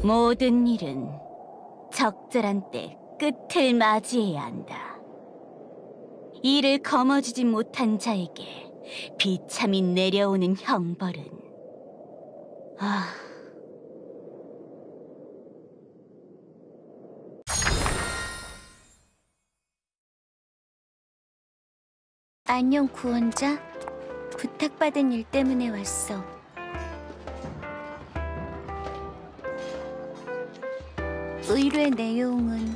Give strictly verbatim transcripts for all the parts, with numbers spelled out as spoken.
모든 일은 적절한 때 끝을 맞이해야 한다. 이를 거머쥐지 못한 자에게 비참히 내려오는 형벌은 아... 안녕, 구원자. 부탁받은 일 때문에 왔어. 의뢰 내용은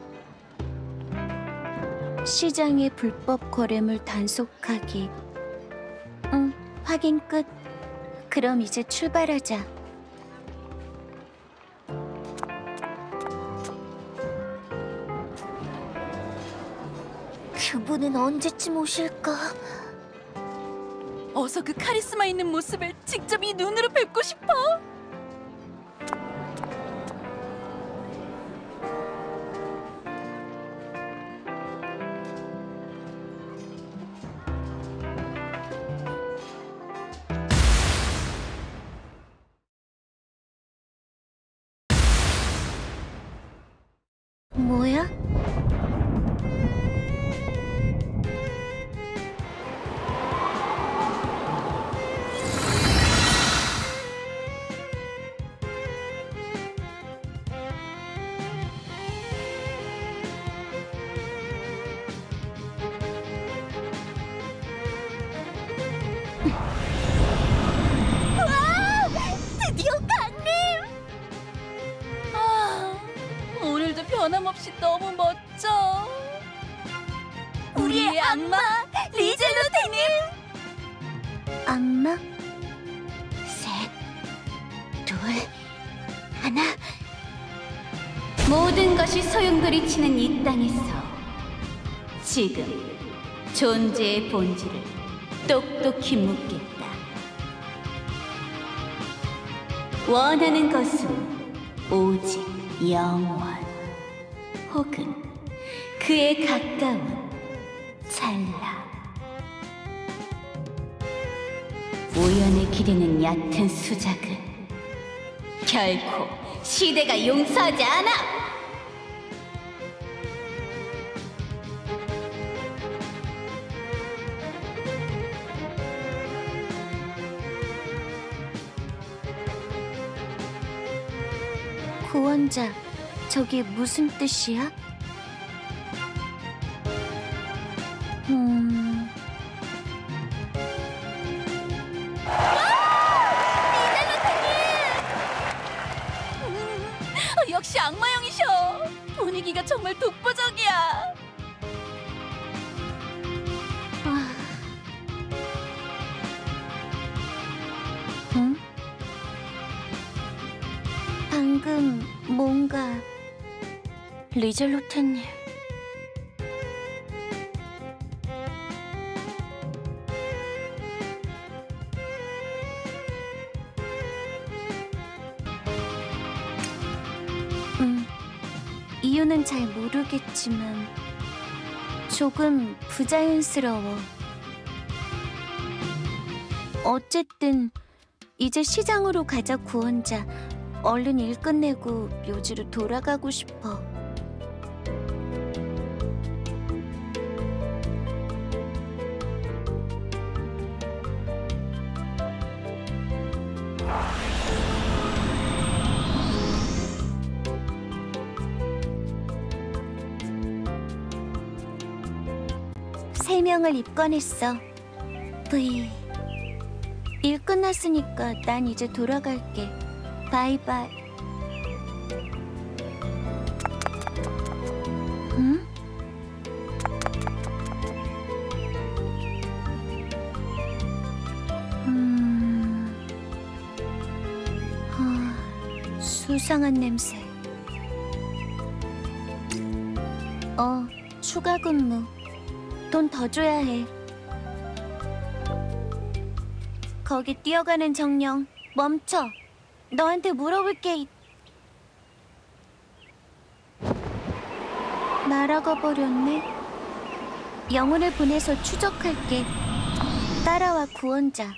시장의 불법 거래물 단속하기. 응, 확인 끝. 그럼 이제 출발하자. 그분은 언제쯤 오실까? 어서 그 카리스마 있는 모습을 직접 이 눈으로 뵙고 싶어. 뭐야? 드디어 강림! 아, 오늘도 변함없이 너무 멋져. 우리의 악마 리젤로테님! 악마? 셋, 둘, 하나. 모든 것이 소용돌이치는 이 땅에서 지금 존재의 본질을 똑똑히 묻겠다. 원하는 것은 오직 영원 혹은 그에 가까운 찰나. 우연에 기대는 얕은 수작은 결코 시대가 용서하지 않아! 구원자, 저게 무슨 뜻이야? 음... 음, 역시 악마형이셔. 분위기가 정말 독보적이야. 아... 응? 방금 뭔가... 리젤로테님... 음... 이유는 잘 모르겠지만 조금 부자연스러워. 어쨌든 이제 시장으로 가자, 구원자. 얼른 일 끝내고 묘지로 돌아가고 싶어. 세 명을 입건했어. 브이. 일 끝났으니까 난 이제 돌아갈게. 바이바이. 응? 음... 아, 수상한 냄새. 어, 추가 근무. 돈 더 줘야 해. 거기 뛰어가는 정령, 멈춰. 너한테 물어볼게. 이... 날아가 버렸네. 영혼을 보내서 추적할게. 따라와, 구원자.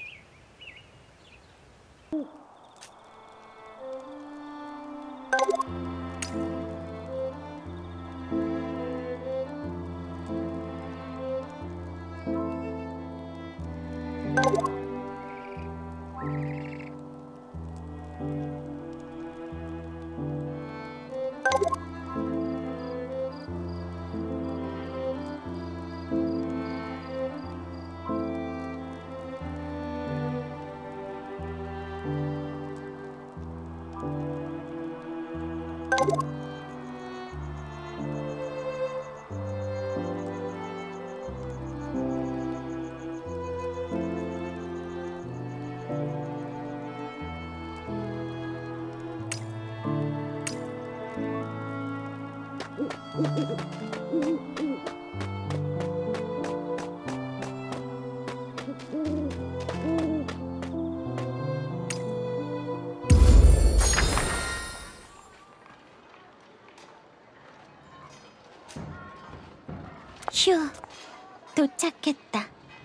휴, 도착했다.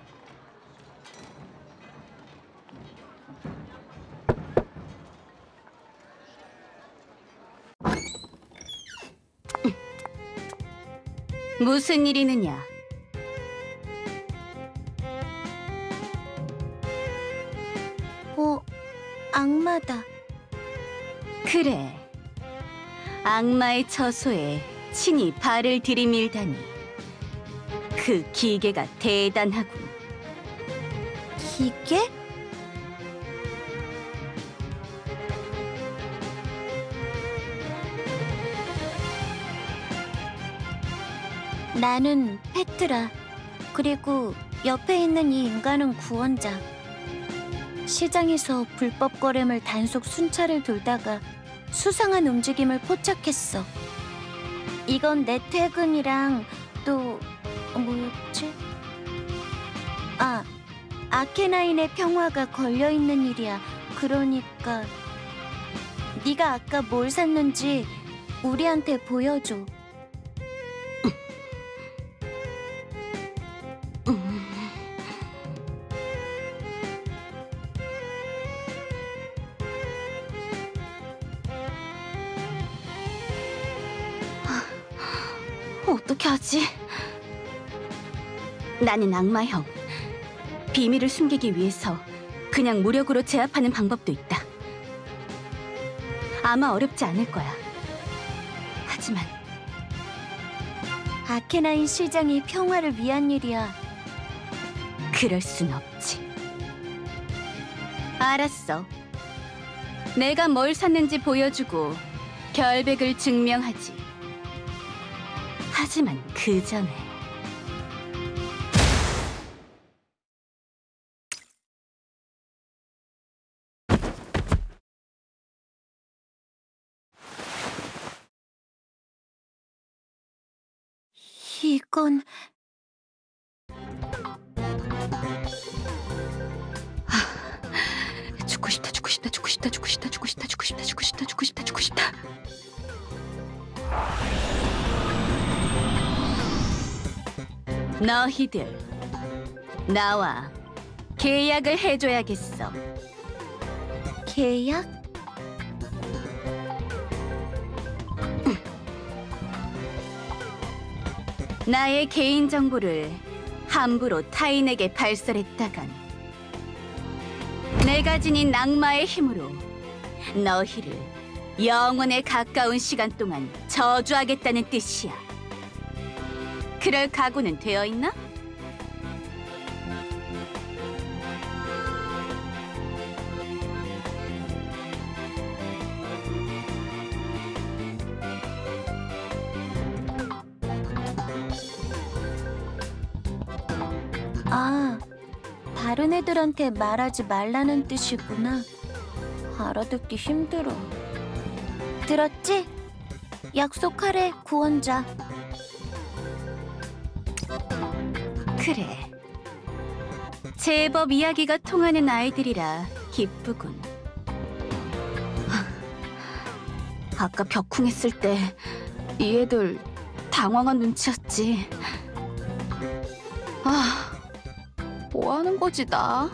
무슨 일 있느냐? 어, 악마다. 그래. 악마의 처소에 친히 발을 들이밀다니. 그 기계가 대단하군. 기계? 나는 페트라. 그리고 옆에 있는 이 인간은 구원자. 시장에서 불법 거래물 단속 순찰을 돌다가 수상한 움직임을 포착했어. 이건 내 퇴근이랑 또 뭐였지? 아, 아케나인의 평화가 걸려있는 일이야. 그러니까 네가 아까 뭘 샀는지 우리한테 보여줘. 어떻게 하지? 나는 악마형. 비밀을 숨기기 위해서 그냥 무력으로 제압하는 방법도 있다. 아마 어렵지 않을 거야. 하지만 아케나인 시장이 평화를 위한 일이야. 그럴 순 없지. 알았어. 내가 뭘 샀는지 보여주고 결백을 증명하지. 하지만 그 전에 이건 죽고 싶다, 죽고 싶다, 죽고 싶다, 죽고 싶다, 죽고 싶다, 죽고 싶다, 죽고 싶다, 죽고 싶다, 죽고 싶다. 너희들 나와 계약을 해줘야겠어. 계약? 나의 개인정보를 함부로 타인에게 발설했다간 내가 지닌 악마의 힘으로 너희를 영원에 가까운 시간 동안 저주하겠다는 뜻이야. 그럴 각오는 되어 있나? 아, 다른 애들한테 말하지 말라는 뜻이구나. 알아듣기 힘들어. 들었지? 약속하래, 구원자. 그래. 제법 이야기가 통하는 아이들이라 기쁘군. 아까 벽쿵했을 때 이 애들 당황한 눈치였지. 아, 뭐 하는 거지 나?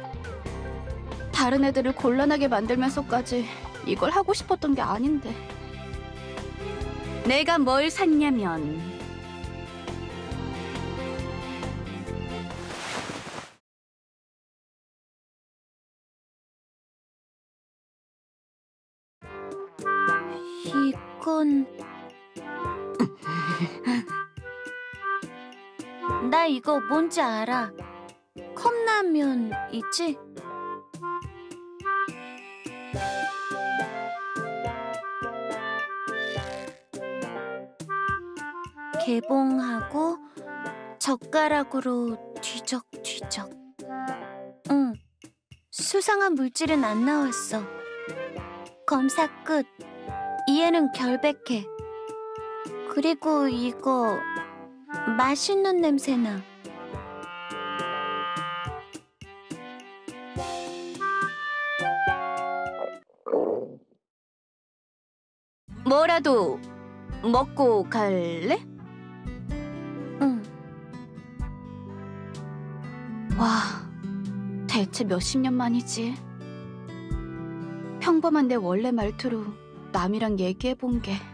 다른 애들을 곤란하게 만들면서까지 이걸 하고 싶었던 게 아닌데. 내가 뭘 샀냐면 이건... 나 이거 뭔지 알아. 컵라면이지? 개봉하고 젓가락으로 뒤적뒤적. 응, 수상한 물질은 안 나왔어. 검사 끝. 이 애는 결백해. 그리고 이거 맛있는 냄새나. 뭐라도 먹고 갈래? 응. 와, 대체 몇십 년 만이지. 평범한 내 원래 말투로 남이랑 얘기해본 게.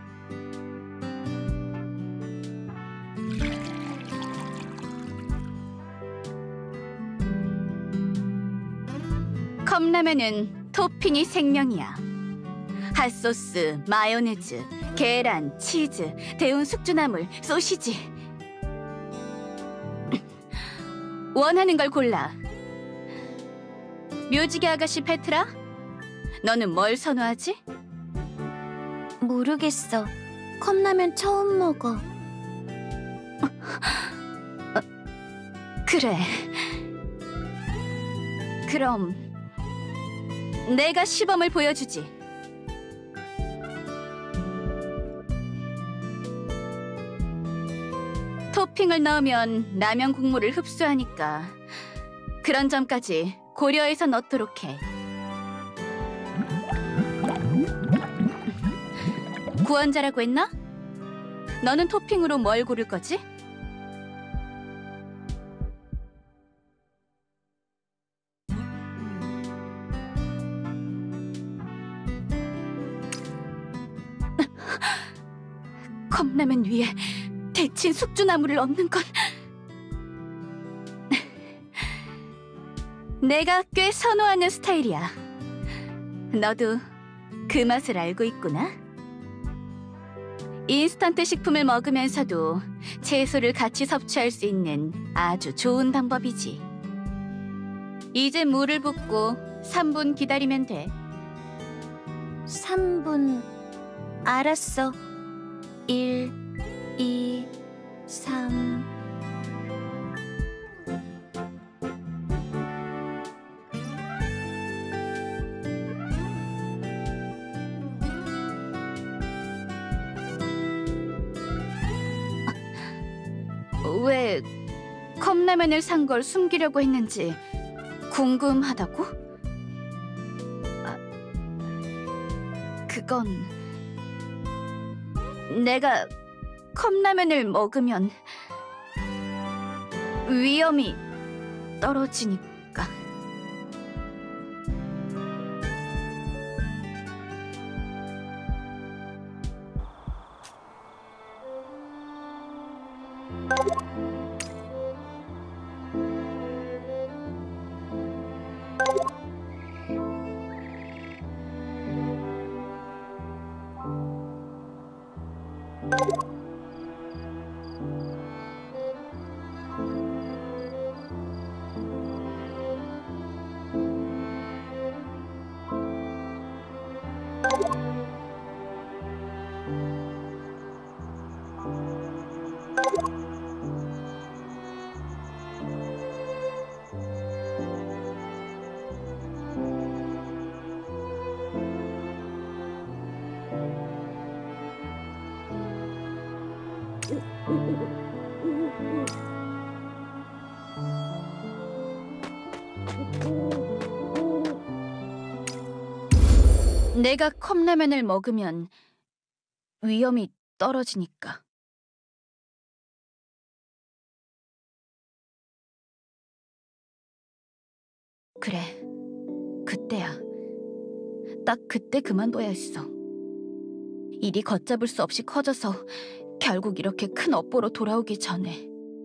컵라면은 토핑이 생명이야. 핫소스, 마요네즈, 계란, 치즈, 데운 숙주나물, 소시지. 원하는 걸 골라. 묘지개 아가씨 페트라? 너는 뭘 선호하지? 모르겠어. 컵라면 처음 먹어. 그래. 그럼 내가 시범을 보여주지. 토핑을 넣으면 라면 국물을 흡수하니까 그런 점까지 고려해서 넣도록 해. 구원자라고 했나? 너는 토핑으로 뭘 고를 거지? 컵라면 위에 데친 숙주나물을 얹는 건 내가 꽤 선호하는 스타일이야. 너도 그 맛을 알고 있구나. 인스턴트 식품을 먹으면서도 채소를 같이 섭취할 수 있는 아주 좋은 방법이지. 이제 물을 붓고 삼 분 기다리면 돼. 삼 분. 알았어. 일, 이, 삼. 왜 컵라면을 산 걸 숨기려고 했는지 궁금하다고? 아, 그건 내가 컵라면을 먹으면 위험이 떨어지니까. 내가 컵라면을 먹으면 위험이 떨어지니까. 그래, 그때야. 딱 그때 그만둬야 했어. 일이 걷잡을 수 없이 커져서 결국 이렇게 큰 업보로 돌아오기 전에.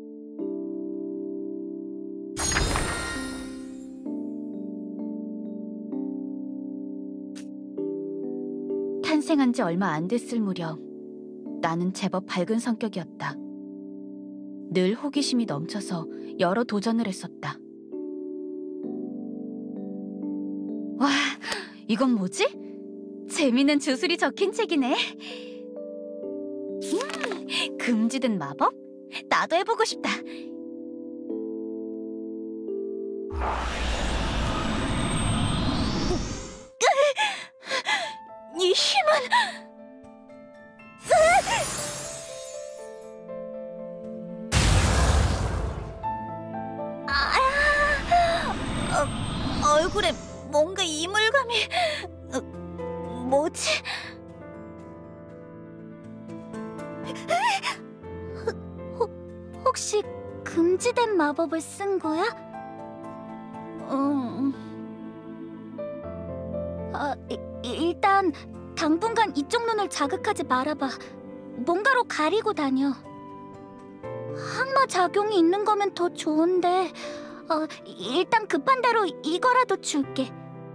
탄생한 지 얼마 안 됐을 무렵 나는 제법 밝은 성격이었다. 늘 호기심이 넘쳐서 여러 도전을 했었다. 와, 이건 뭐지? 재밌는 주술이 적힌 책이네. 음, 금지된 마법? 나도 해보고 싶다. 이 힘은... 얼굴에 뭔가 이물감이... 어, 뭐지? 혹, 혹시 금지된 마법을 쓴 거야? 음, 아, 이, 일단 당분간 이쪽 눈을 자극하지 말아봐. 뭔가로 가리고 다녀. 항마 작용이 있는 거면 더 좋은데 어, 일단 급한 대로 이거라도 줄게.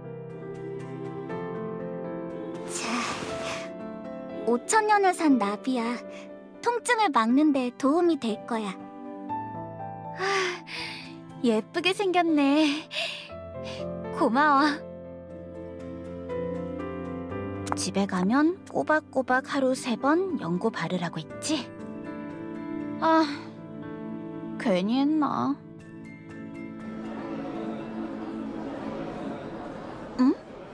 자, 오천 년을 산 나비야. 통증을 막는 데 도움이 될 거야. 예쁘게 생겼네. 고마워. 집에 가면 꼬박꼬박 하루 세 번 연고 바르라고 했지? 아, 괜히 했나? 응?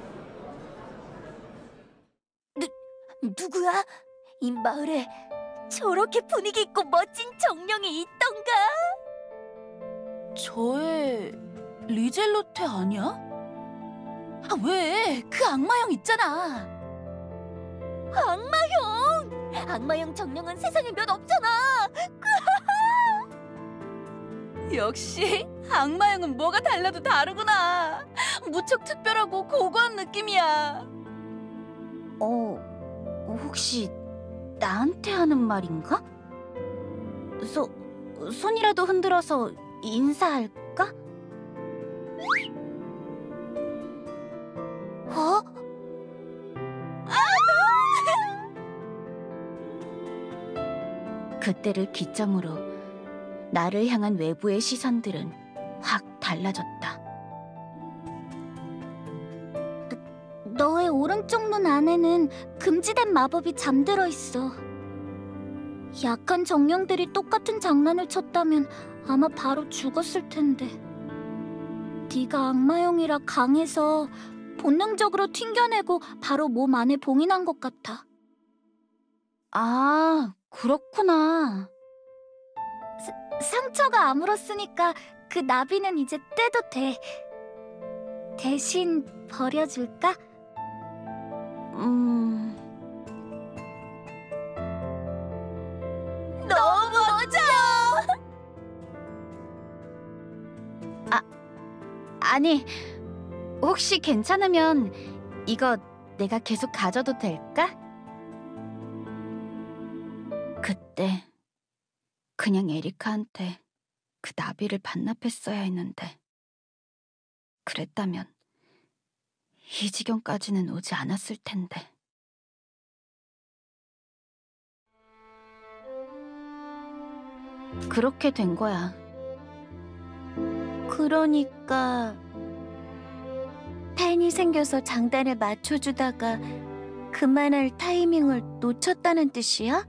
누구야? 이 마을에 저렇게 분위기 있고 멋진 정령이 있던가? 저애 리젤로테 아니야? 아, 왜? 그 악마형 있잖아. 악마형! 악마형 정령은 세상에 몇 없잖아. 역시 악마형은 뭐가 달라도 다르구나. 무척 특별하고 고고한 느낌이야. 어, 혹시 나한테 하는 말인가? 소, 손이라도 흔들어서 인사할까? 어? 그때를 기점으로 나를 향한 외부의 시선들은 확 달라졌다. 너의 오른쪽 눈 안에는 금지된 마법이 잠들어 있어. 약한 정령들이 똑같은 장난을 쳤다면 아마 바로 죽었을 텐데. 네가 악마형이라 강해서 본능적으로 튕겨내고 바로 몸 안에 봉인한 것 같아. 아, 그렇구나. 상처가 아물었으니까 그 나비는 이제 떼도 돼. 대신 버려줄까? 음... 너무 멋져! 아니, 혹시 괜찮으면 이거 내가 계속 가져도 될까? 그때 그냥 에리카한테 그 나비를 반납했어야 했는데 그랬다면 이 지경까지는 오지 않았을 텐데. 그렇게 된 거야. 그러니까 팬이 생겨서 장단을 맞춰주다가 그만할 타이밍을 놓쳤다는 뜻이야?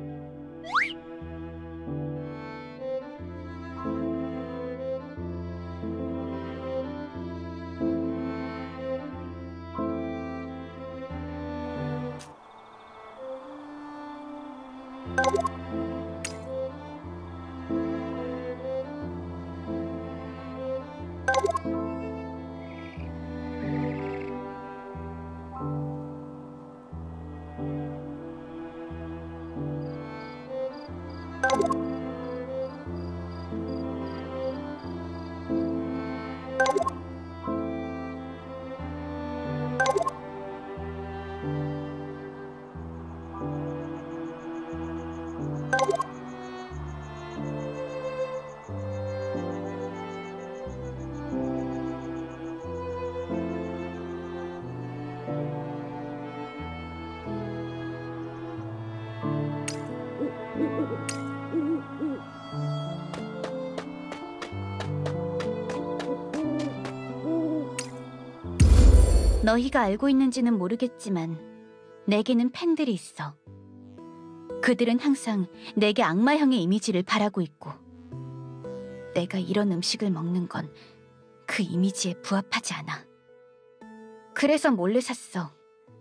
너희가 알고 있는지는 모르겠지만 내게는 팬들이 있어. 그들은 항상 내게 악마형의 이미지를 바라고 있고 내가 이런 음식을 먹는 건 그 이미지에 부합하지 않아. 그래서 몰래 샀어.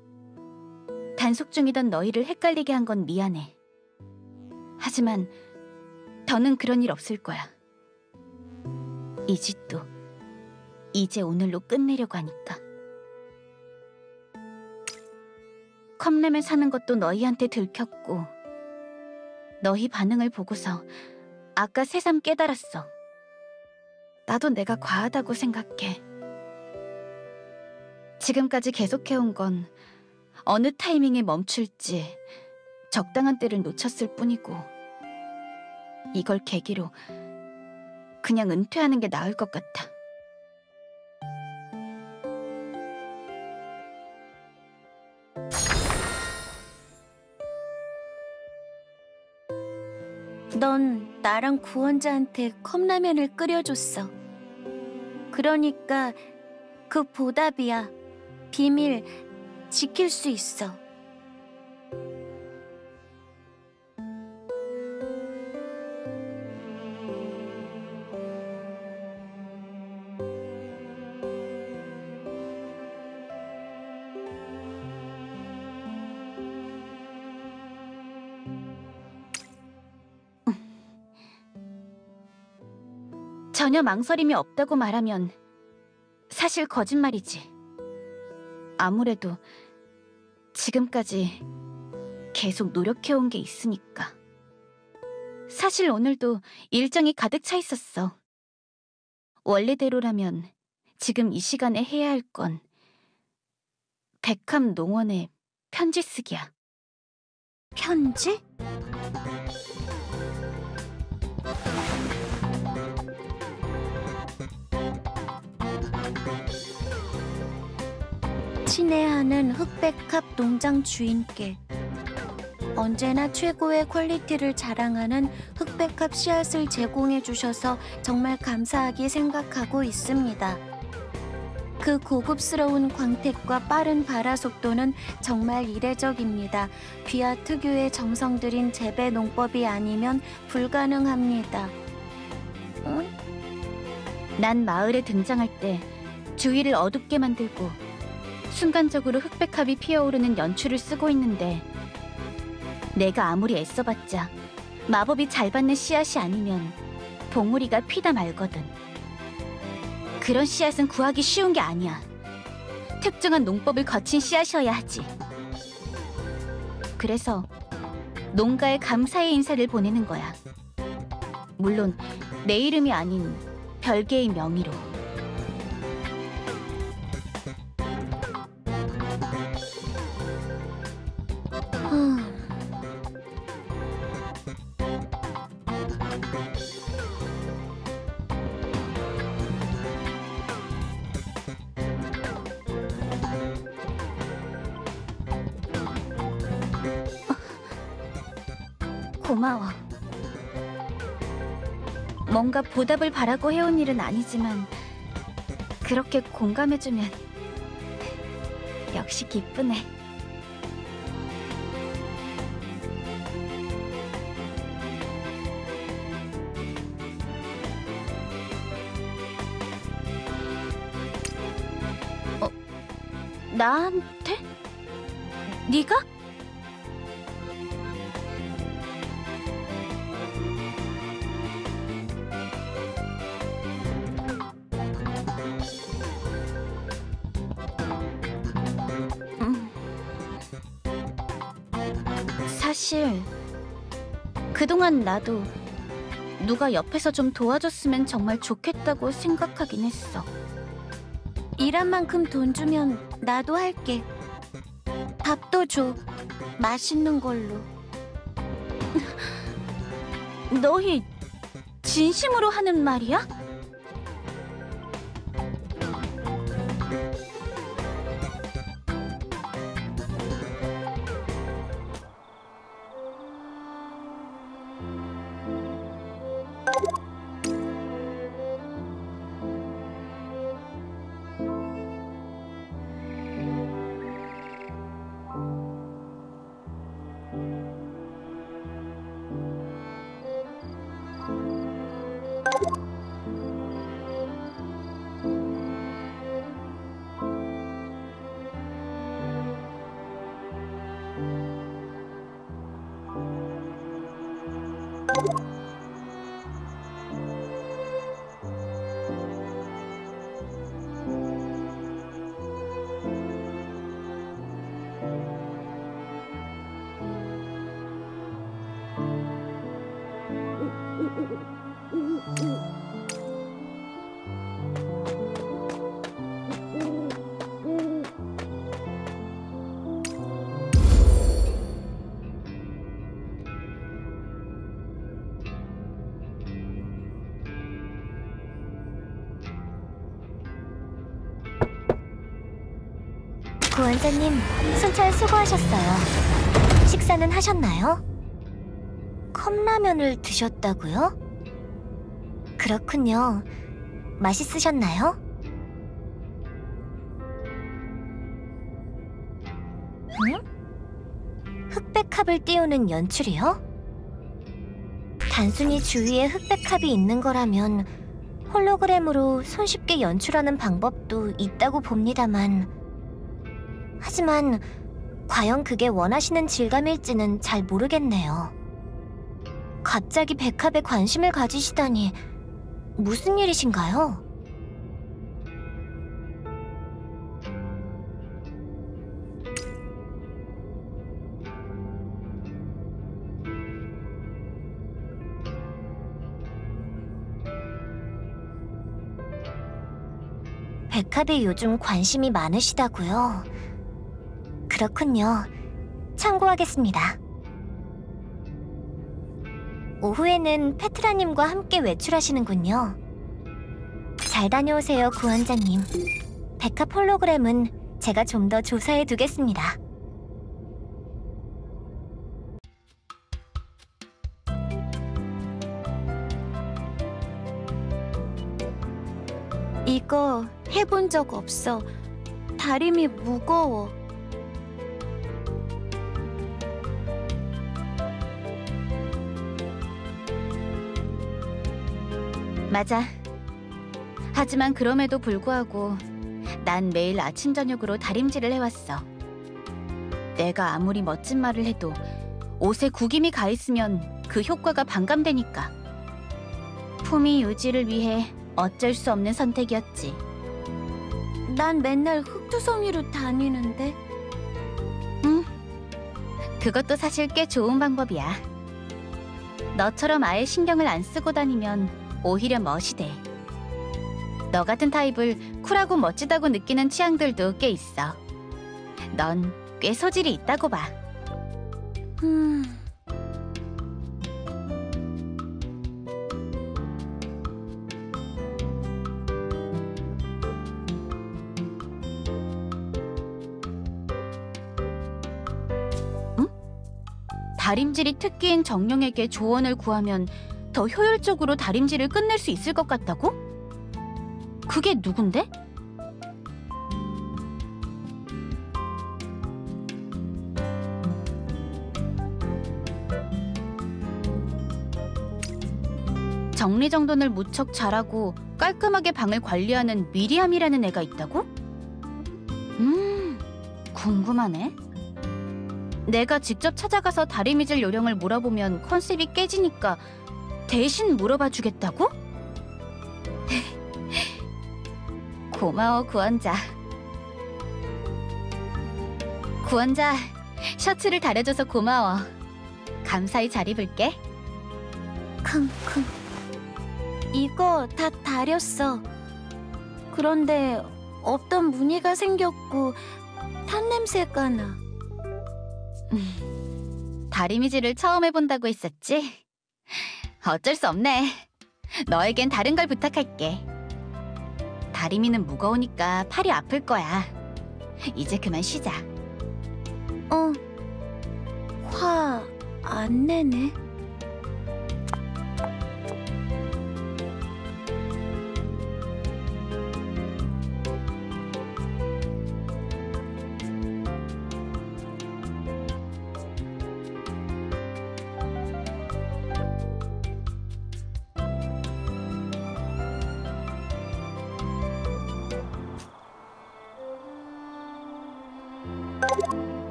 단속 중이던 너희를 헷갈리게 한 건 미안해. 하지만 더는 그런 일 없을 거야. 이 짓도 이제 오늘로 끝내려고 하니까. 컵라면 사는 것도 너희한테 들켰고 너희 반응을 보고서 아까 새삼 깨달았어. 나도 내가 과하다고 생각해. 지금까지 계속해온 건 어느 타이밍에 멈출지 적당한 때를 놓쳤을 뿐이고 이걸 계기로 그냥 은퇴하는 게 나을 것 같아. 넌 나랑 구원자한테 컵라면을 끓여줬어. 그러니까 그 보답이야. 비밀 지킬 수 있어. 전혀 망설임이 없다고 말하면 사실 거짓말이지. 아무래도 지금까지 계속 노력해온 게 있으니까. 사실 오늘도 일정이 가득 차 있었어. 원래대로라면 지금 이 시간에 해야 할 건 백합 농원에 편지 쓰기야. 편지? 친애하는 흑백합 농장 주인께 언제나 최고의 퀄리티를 자랑하는 흑백합 씨앗을 제공해 주셔서 정말 감사하게 생각하고 있습니다. 그 고급스러운 광택과 빠른 발화 속도는 정말 이례적입니다. 귀하 특유의 정성 들인 재배 농법이 아니면 불가능합니다. 응? 난 마을에 등장할 때 주위를 어둡게 만들고 순간적으로 흑백합이 피어오르는 연출을 쓰고 있는데 내가 아무리 애써봤자 마법이 잘 받는 씨앗이 아니면 봉우리가 피다 말거든. 그런 씨앗은 구하기 쉬운 게 아니야. 특정한 농법을 거친 씨앗이어야 하지. 그래서 농가에 감사의 인사를 보내는 거야. 물론 내 이름이 아닌 별개의 명의로. 흠. 고마워. 뭔가 보답을 바라고 해온 일은 아니지만 그렇게 공감해주면 역시 기쁘네. 어, 나한테? 네가? 음. 사실 그동안 나도 누가 옆에서 좀 도와줬으면 정말 좋겠다고 생각하긴 했어. 일한 만큼 돈 주면 나도 할게. 밥도 줘. 맛있는 걸로. 너희 진심으로 하는 말이야? 보안자님, 순찰 수고하셨어요. 식사는 하셨나요? 컵라면을 드셨다고요? 그렇군요. 맛있으셨나요? 응? 흑백합을 띄우는 연출이요? 단순히 주위에 흑백합이 있는 거라면 홀로그램으로 손쉽게 연출하는 방법도 있다고 봅니다만, 하지만 과연 그게 원하시는 질감일지는 잘 모르겠네요. 갑자기 백합에 관심을 가지시다니 무슨 일이신가요? 백합에 요즘 관심이 많으시다고요? 그렇군요. 참고하겠습니다. 오후에는 페트라님과 함께 외출하시는군요. 잘 다녀오세요, 구원자님. 백합 홀로그램은 제가 좀 더 조사해 두겠습니다. 이거 해본 적 없어. 다림이 무거워. 맞아. 하지만 그럼에도 불구하고 난 매일 아침 저녁으로 다림질을 해왔어. 내가 아무리 멋진 말을 해도 옷에 구김이 가 있으면 그 효과가 반감되니까. 품위 유지를 위해 어쩔 수 없는 선택이었지. 난 맨날 흙투성이로 다니는데. 응. 그것도 사실 꽤 좋은 방법이야. 너처럼 아예 신경을 안 쓰고 다니면 오히려 멋이 돼. 너 같은 타입을 쿨하고 멋지다고 느끼는 취향들도 꽤 있어. 넌 꽤 소질이 있다고 봐. 음... 다림질이 특기인 정령에게 조언을 구하면 더 효율적으로 다림질을 끝낼 수 있을 것 같다고? 그게 누군데? 정리정돈을 무척 잘하고 깔끔하게 방을 관리하는 미리암이라는 애가 있다고? 음, 궁금하네. 내가 직접 찾아가서 다리미질 요령을 물어보면 컨셉이 깨지니까 대신 물어봐 주겠다고? 고마워, 구원자. 구원자, 셔츠를 다려줘서 고마워. 감사히 잘 입을게. 킁킁. 이거 다 다렸어. 그런데 없던 무늬가 생겼고 탄 냄새가 나. 음, 다리미질을 처음 해본다고 했었지? 어쩔 수 없네. 너에겐 다른 걸 부탁할게. 다리미는 무거우니까 팔이 아플 거야. 이제 그만 쉬자. 어, 화 안 내네.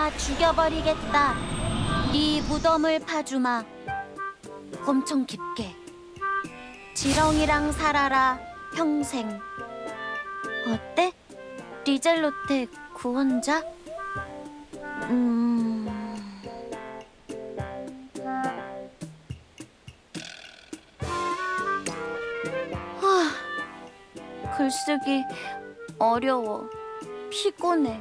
다 죽여버리겠다. 네 무덤을 파주마. 엄청 깊게. 지렁이랑 살아라 평생. 어때? 리젤로테 구원자? 음... 하... 글쓰기 어려워. 피곤해.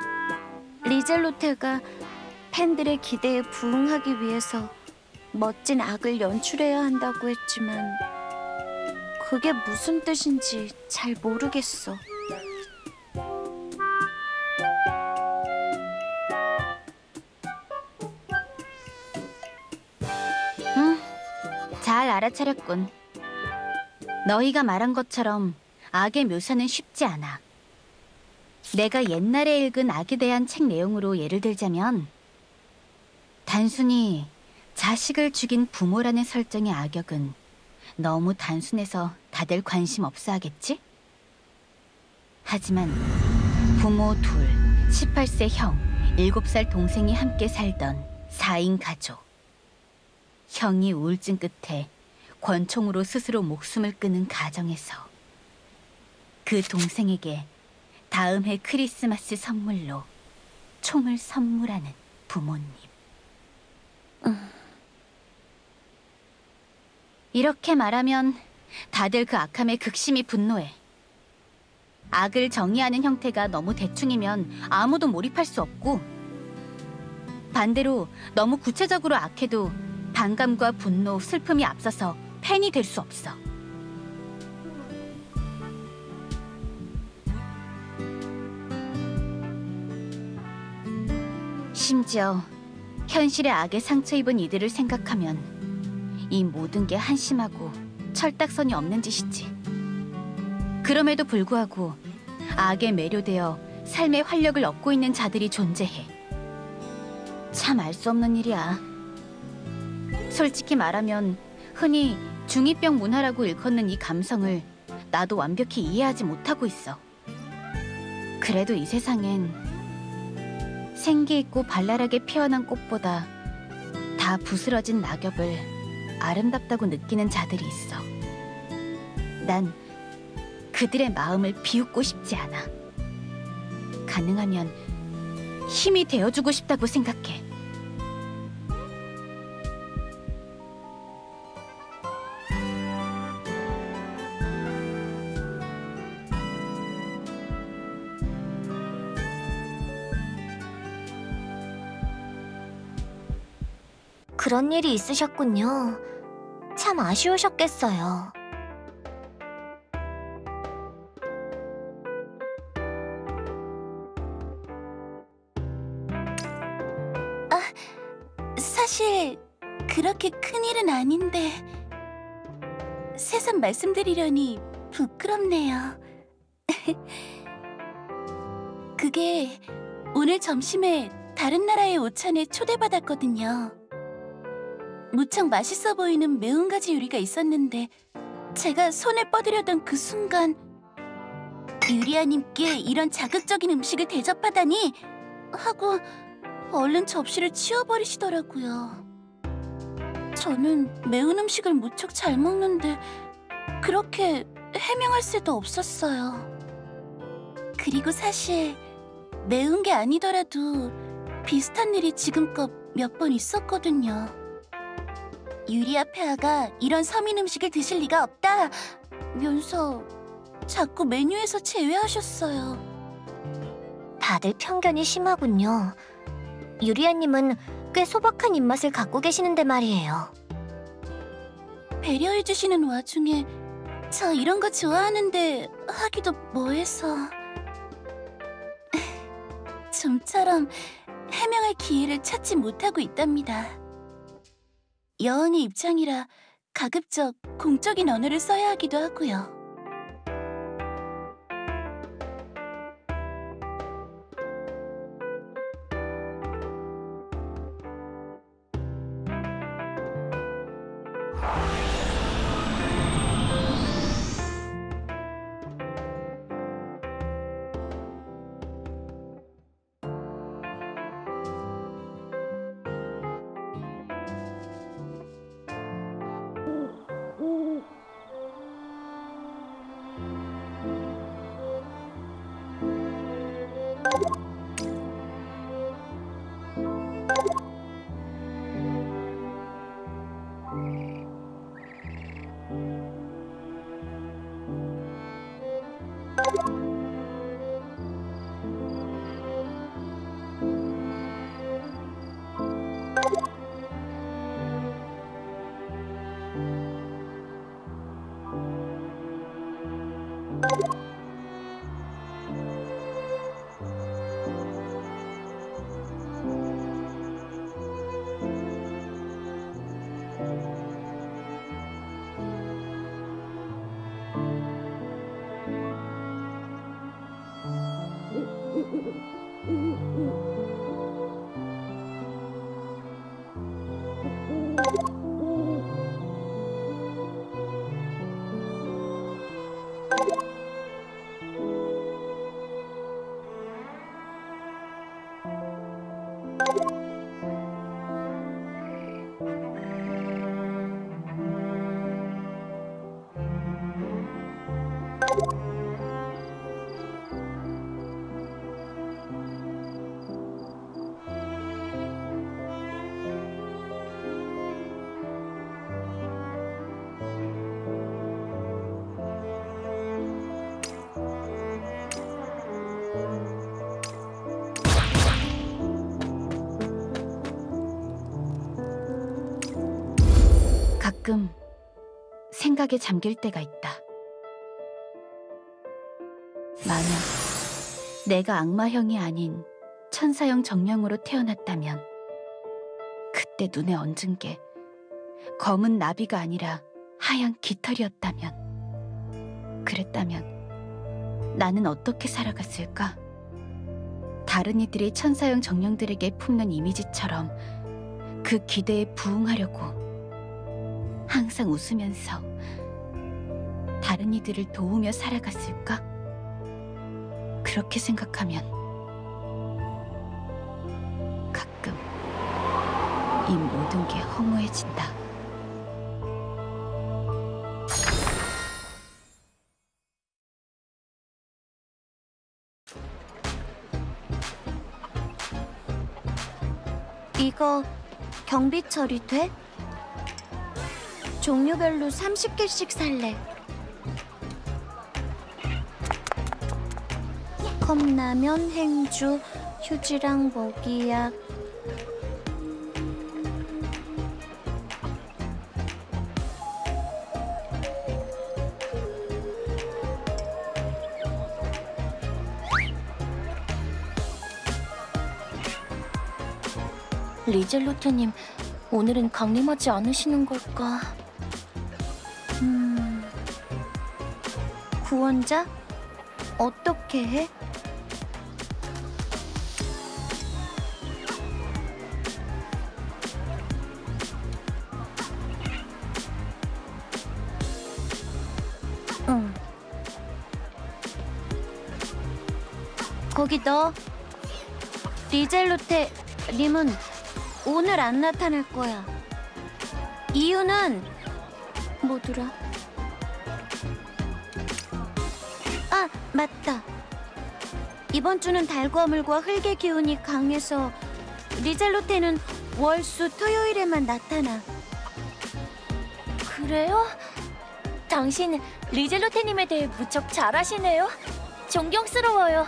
리젤로테가 팬들의 기대에 부응하기 위해서 멋진 악을 연출해야 한다고 했지만 그게 무슨 뜻인지 잘 모르겠어. 응, 잘 알아차렸군. 너희가 말한 것처럼 악의 묘사는 쉽지 않아. 내가 옛날에 읽은 악에 대한 책 내용으로 예를 들자면 단순히 자식을 죽인 부모라는 설정의 악역은 너무 단순해서 다들 관심 없어 하겠지? 하지만 부모 둘, 열여덟 세 형, 일곱 살 동생이 함께 살던 사 인 가족. 형이 우울증 끝에 권총으로 스스로 목숨을 끊은 가정에서 그 동생에게 다음 해 크리스마스 선물로 총을 선물하는 부모님. 음. 이렇게 말하면 다들 그 악함에 극심히 분노해. 악을 정의하는 형태가 너무 대충이면 아무도 몰입할 수 없고, 반대로 너무 구체적으로 악해도 반감과 분노, 슬픔이 앞서서 팬이 될 수 없어. 심지어 현실의 악에 상처 입은 이들을 생각하면 이 모든 게 한심하고 철딱선이 없는 짓이지. 그럼에도 불구하고 악에 매료되어 삶의 활력을 얻고 있는 자들이 존재해. 참 알 수 없는 일이야. 솔직히 말하면 흔히 중이병 문화라고 일컫는 이 감성을 나도 완벽히 이해하지 못하고 있어. 그래도 이 세상엔 생기 있고 발랄하게 피어난 꽃보다 다 부스러진 낙엽을 아름답다고 느끼는 자들이 있어. 난 그들의 마음을 비웃고 싶지 않아. 가능하면 힘이 되어주고 싶다고 생각해. 그런 일이 있으셨군요. 참 아쉬우셨겠어요. 사실 그렇게 큰일은 아닌데 새삼 말씀드리려니 부끄럽네요. 그게 오늘 점심에 다른 나라의 오찬에 초대받았거든요. 무척 맛있어 보이는 매운 가지 요리가 있었는데 제가 손을 뻗으려던 그 순간 유리아님께 이런 자극적인 음식을 대접하다니 하고 얼른 접시를 치워버리시더라고요. 저는 매운 음식을 무척 잘 먹는데 그렇게 해명할 새도 없었어요. 그리고 사실 매운 게 아니더라도 비슷한 일이 지금껏 몇 번 있었거든요. 유리아 폐하가 이런 서민 음식을 드실 리가 없다 면서 자꾸 메뉴에서 제외하셨어요. 다들 편견이 심하군요. 유리아님은 꽤 소박한 입맛을 갖고 계시는데 말이에요. 배려해주시는 와중에 저 이런 거 좋아하는데 하기도 뭐해서 좀처럼 해명할 기회를 찾지 못하고 있답니다. 여왕의 입장이라 가급적 공적인 언어를 써야 하기도 하고요. 가끔 생각에 잠길 때가 있다. 만약 내가 악마형이 아닌 천사형 정령으로 태어났다면, 그때 눈에 얹은 게 검은 나비가 아니라 하얀 깃털이었다면, 그랬다면 나는 어떻게 살아갔을까? 다른 이들이 천사형 정령들에게 품는 이미지처럼 그 기대에 부응하려고 항상 웃으면서 다른 이들을 도우며 살아갔을까? 그렇게 생각하면 가끔 이 모든 게 허무해진다. 이거 경비 처리돼? 종류별로 삼십 개씩 살래. 컵라면, 행주, 휴지랑 먹이약. 리젤로테님, 오늘은 강림하지 않으시는 걸까? 음... 구원자? 어떻게 해? 응. 거기 너. 리젤로테 님은 오늘 안 나타날 거야. 이유는 뭐더라? 아, 맞다. 이번 주는 달과물과 흙의 기운이 강해서 리젤로테는 월수 토요일에만 나타나. 그래요? 당신 리젤로테님에 대해 무척 잘 아시네요. 존경스러워요.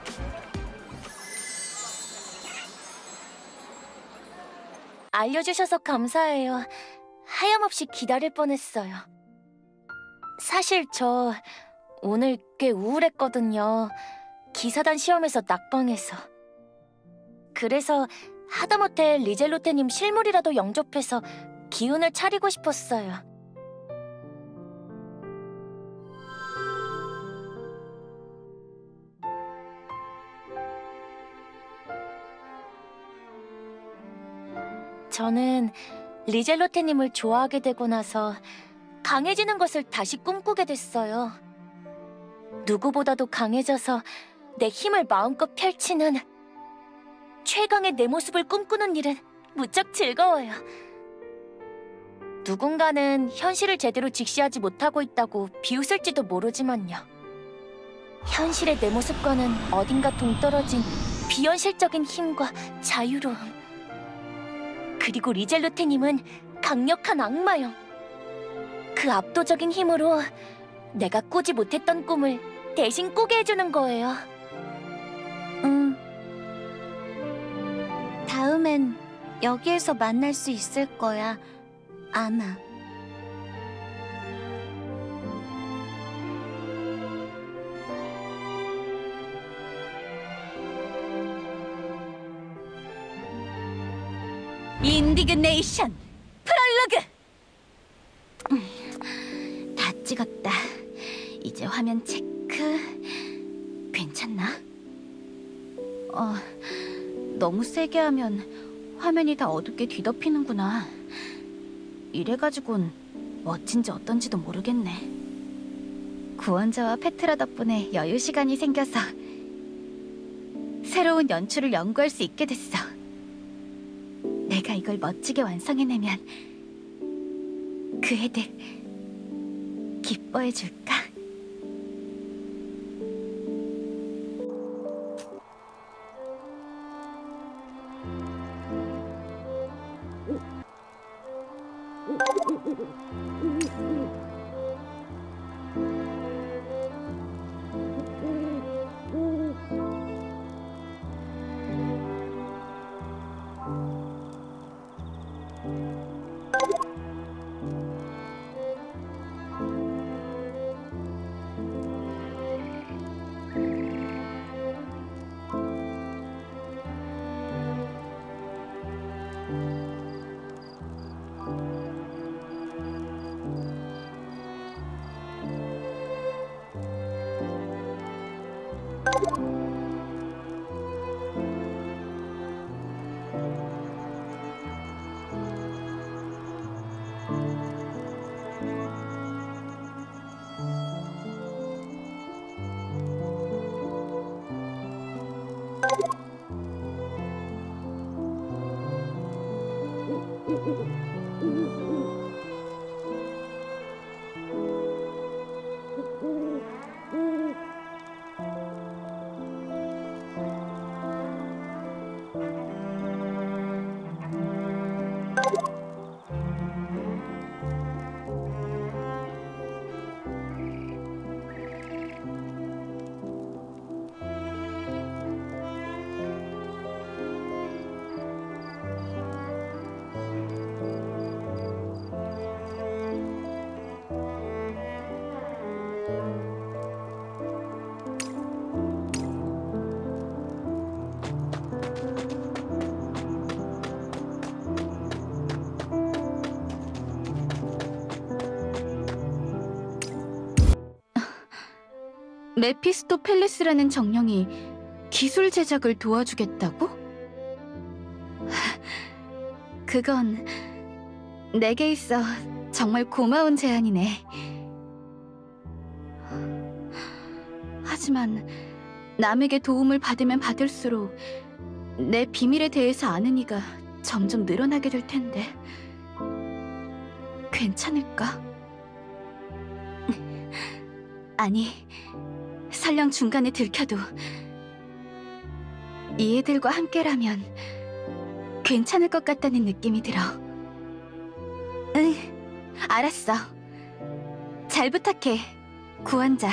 알려주셔서 감사해요. 하염없이 기다릴 뻔했어요. 사실 저 오늘 꽤 우울했거든요. 기사단 시험에서 낙방해서. 그래서 하다못해 리젤로테님 실물이라도 영접해서 기운을 차리고 싶었어요. 저는 리젤로테님을 좋아하게 되고 나서 강해지는 것을 다시 꿈꾸게 됐어요. 누구보다도 강해져서 내 힘을 마음껏 펼치는, 최강의 내 모습을 꿈꾸는 일은 무척 즐거워요. 누군가는 현실을 제대로 직시하지 못하고 있다고 비웃을지도 모르지만요. 현실의 내 모습과는 어딘가 동떨어진 비현실적인 힘과 자유로움. 그리고 리젤루테님은 강력한 악마형. 그 압도적인 힘으로 내가 꾸지 못했던 꿈을 대신 꾸게 해주는 거예요. 음. 다음엔 여기에서 만날 수 있을 거야, 아마. 인디그네이션 프롤로그! 음, 다 찍었다. 이제 화면 체크. 괜찮나? 어, 너무 세게 하면 화면이 다 어둡게 뒤덮이는구나. 이래가지곤 멋진지 어떤지도 모르겠네. 구원자와 페트라 덕분에 여유 시간이 생겨서 새로운 연출을 연구할 수 있게 됐어. 내가 이걸 멋지게 완성해내면 그 애들 기뻐해 줄까? 메피스토펠레스라는 정령이 기술 제작을 도와주겠다고? 그건 내게 있어 정말 고마운 제안이네. 하지만 남에게 도움을 받으면 받을수록 내 비밀에 대해서 아는 이가 점점 늘어나게 될 텐데 괜찮을까? 아니, 설령 중간에 들켜도 이 애들과 함께라면 괜찮을 것 같다는 느낌이 들어. 응, 알았어. 잘 부탁해, 구원자.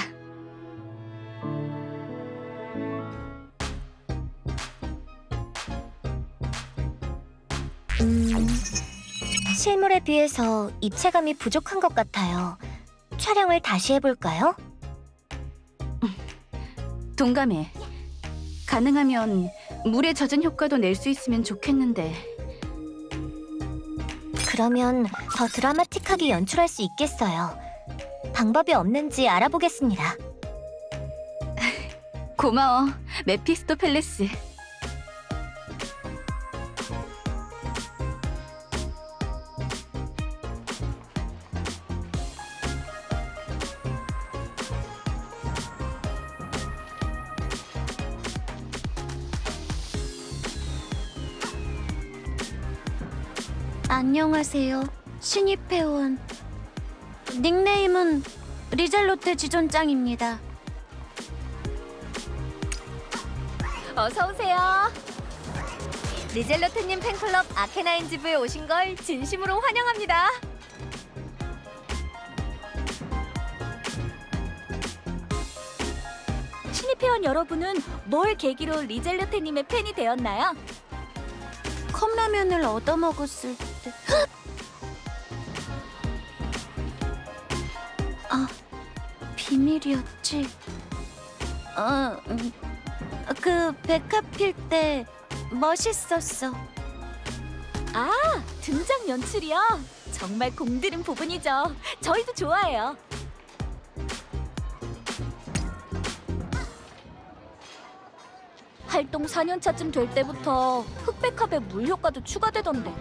음, 실물에 비해서 입체감이 부족한 것 같아요. 촬영을 다시 해볼까요? 동감해. 가능하면 물에 젖은 효과도 낼 수 있으면 좋겠는데. 그러면 더 드라마틱하게 연출할 수 있겠어요. 방법이 없는지 알아보겠습니다. 고마워, 메피스토펠레스. 안녕하세요. 신입 회원. 닉네임은 리젤로테 지존짱입니다. 어서 오세요. 리젤로트님 팬클럽 아케나인즈부에 오신 걸 진심으로 환영합니다. 신입 회원 여러분은 뭘 계기로 리젤로트님의 팬이 되었나요? 컵라면을 얻어먹었을 때. 아, 비밀이었지. 어, 음, 그 백합 필 때 멋있었어. 아, 등장 연출이요? 정말 공들인 부분이죠. 저희도 좋아해요. 활동 사 년 차쯤 될 때부터 흑백합에 물 효과도 추가되던데.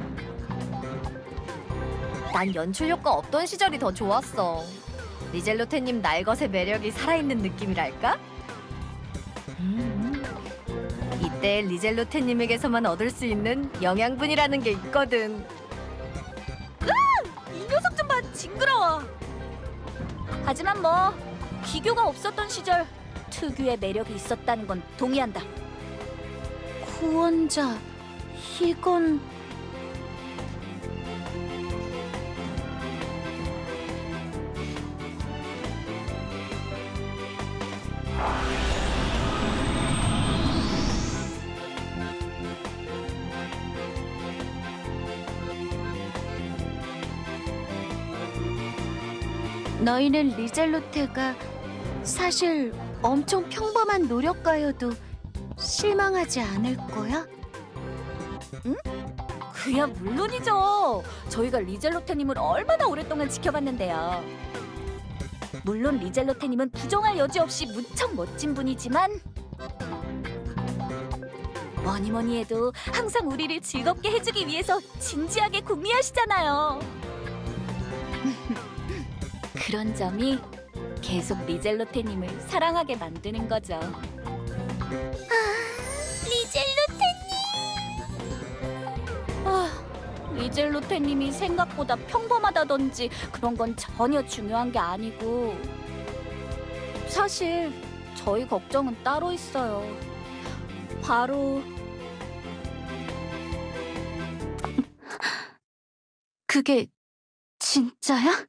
난 연출 효과 없던 시절이 더 좋았어. 리젤로테님 날것의 매력이 살아있는 느낌이랄까? 음, 이때 리젤로테님에게서만 얻을 수 있는 영양분이라는 게 있거든. 이 녀석 좀 봐, 징그러워. 하지만 뭐 비교가 없었던 시절 특유의 매력이 있었다는 건 동의한다. 구원자, 이건 너희는 리젤로테가 사실 엄청 평범한 노력가여도 실망하지 않을 거야? 그야 물론이죠. 저희가 리젤로테님을 얼마나 오랫동안 지켜봤는데요. 물론 리젤로테님은 부정할 여지 없이 무척 멋진 분이지만 뭐니 뭐니 해도 항상 우리를 즐겁게 해주기 위해서 진지하게 궁리하시잖아요. 그런 점이 계속 리젤로테님을 사랑하게 만드는 거죠. 리젤로테님! 아, 리젤로테님이 생각보다 평범하다든지 그런 건 전혀 중요한 게 아니고 사실 저희 걱정은 따로 있어요. 바로 그게 진짜야?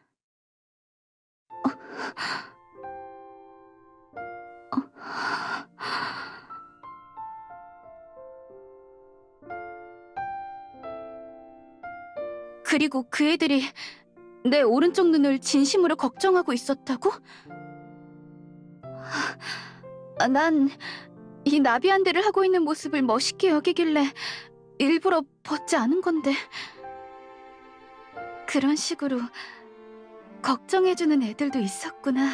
그리고 그 애들이 내 오른쪽 눈을 진심으로 걱정하고 있었다고? 난 이 나비안대를 하고 있는 모습을 멋있게 여기길래 일부러 벗지 않은 건데 그런 식으로 걱정해주는 애들도 있었구나.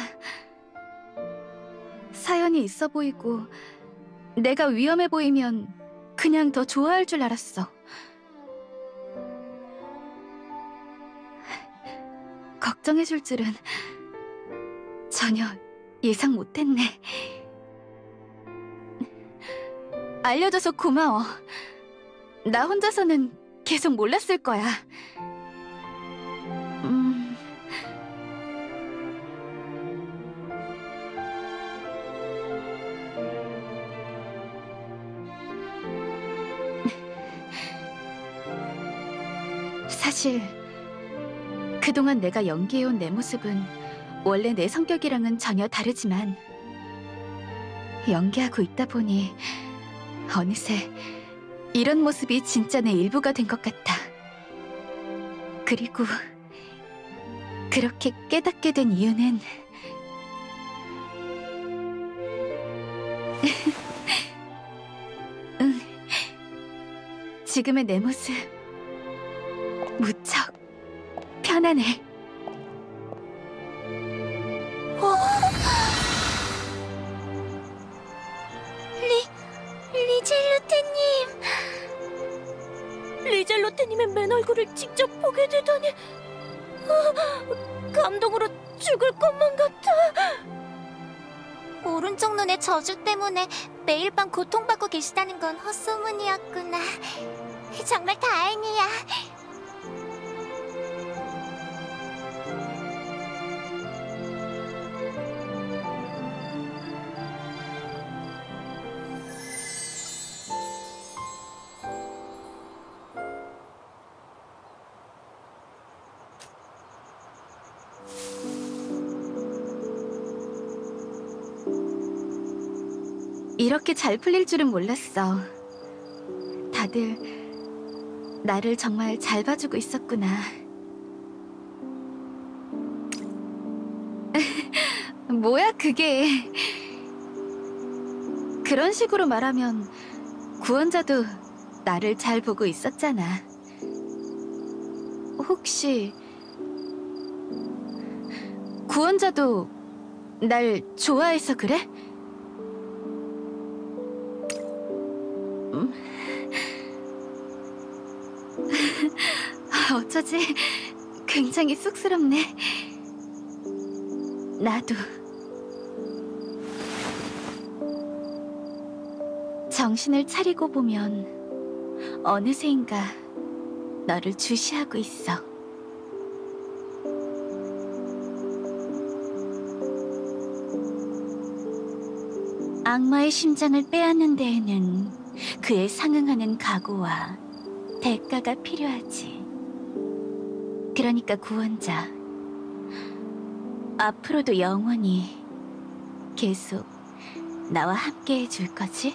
사연이 있어 보이고 내가 위험해 보이면 그냥 더 좋아할 줄 알았어. 걱정해줄 줄은 전혀 예상 못했네. 알려줘서 고마워. 나 혼자서는 계속 몰랐을 거야. 음... 사실 그동안 내가 연기해온 내 모습은 원래 내 성격이랑은 전혀 다르지만 연기하고 있다 보니 어느새 이런 모습이 진짜 내 일부가 된 것 같아. 그리고 그렇게 깨닫게 된 이유는 응, 지금의 내 모습 무척 편안해. 리젤로테님! 리젤로테님의 맨 얼굴을 직접 보게 되다니 아, 감동으로 죽을 것만 같아. 오른쪽 눈의 저주 때문에 매일 밤 고통받고 계시다는 건 헛소문이었구나. 정말 다행이야. 이렇게 잘 풀릴 줄은 몰랐어. 다들 나를 정말 잘 봐주고 있었구나. 뭐야 그게. 그런 식으로 말하면 구원자도 나를 잘 보고 있었잖아. 혹시 구원자도 날 좋아해서 그래? 음. 어쩌지? 굉장히 쑥스럽네. 나도. 정신을 차리고 보면 어느새인가 너를 주시하고 있어. 악마의 심장을 빼앗는 데에는 그에 상응하는 각오와 대가가 필요하지. 그러니까 구원자, 앞으로도 영원히 계속 나와 함께 해줄 거지?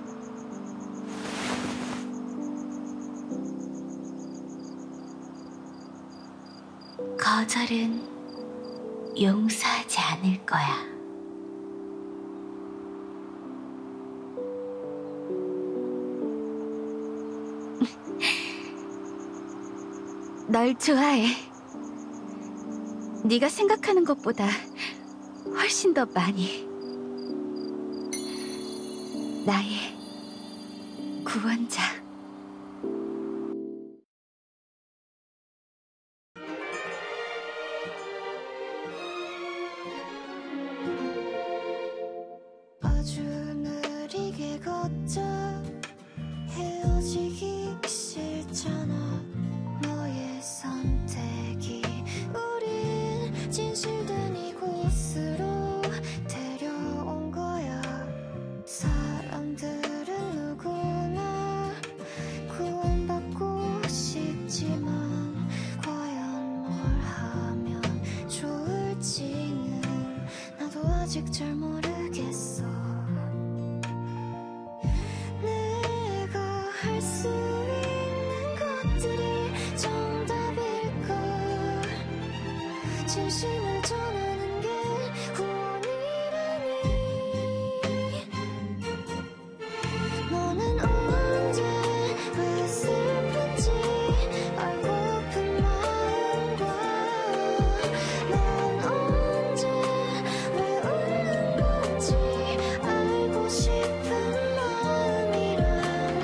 거절은 용서하지 않을 거야. 널 좋아해. 네가 생각하는 것보다 훨씬 더 많이. 나의 구원자. 아주 느리게 걷자. 헤어지기 싫잖아. 너의 선택이 우릴 진실된 이곳으로 데려온 거야. 사람들은 누구나 구원받고 싶지만 과연 뭘 하면 좋을지는 나도 아직 잘 모르겠어. 내가 할 수 있는 것들이 정답일까? 진심을 전하는 게 구원이라니. 너는 언제 왜 슬픈지 알고픈 마음과 넌 언제 왜 웃는 건지 알고 싶은 마음이란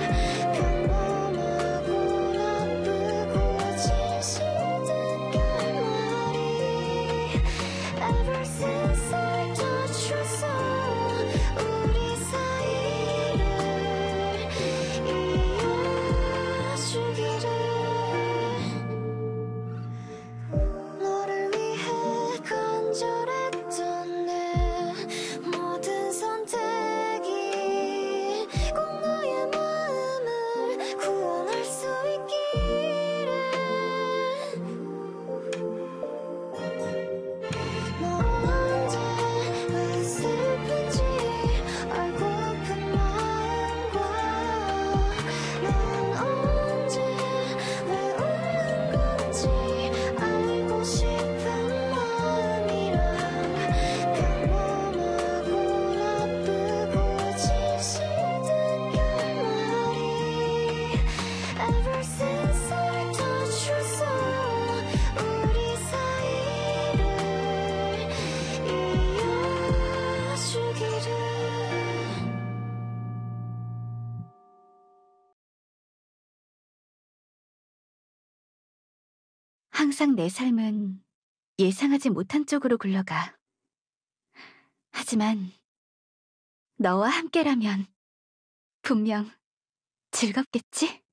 평범하고 나쁘고 진실된 결말이 Ever since I touched your soul 우리 사이를 이어주기를. 너를 위해 간절했던 내 모든 선택이 꼭 너의 마음을 구원할 수 있기를. 너 언제 왜 슬픈지 알고픈 마음과 넌 언제 왜 웃는 건지 알고 싶은 마음이란 평범하고 나쁘고 진실된 결말이 Ever since I touched your soul 우리 사이를 이어주기를. 항상 내 삶은 예상하지 못한 쪽으로 굴러가. 하지만 너와 함께라면 분명 즐겁겠지?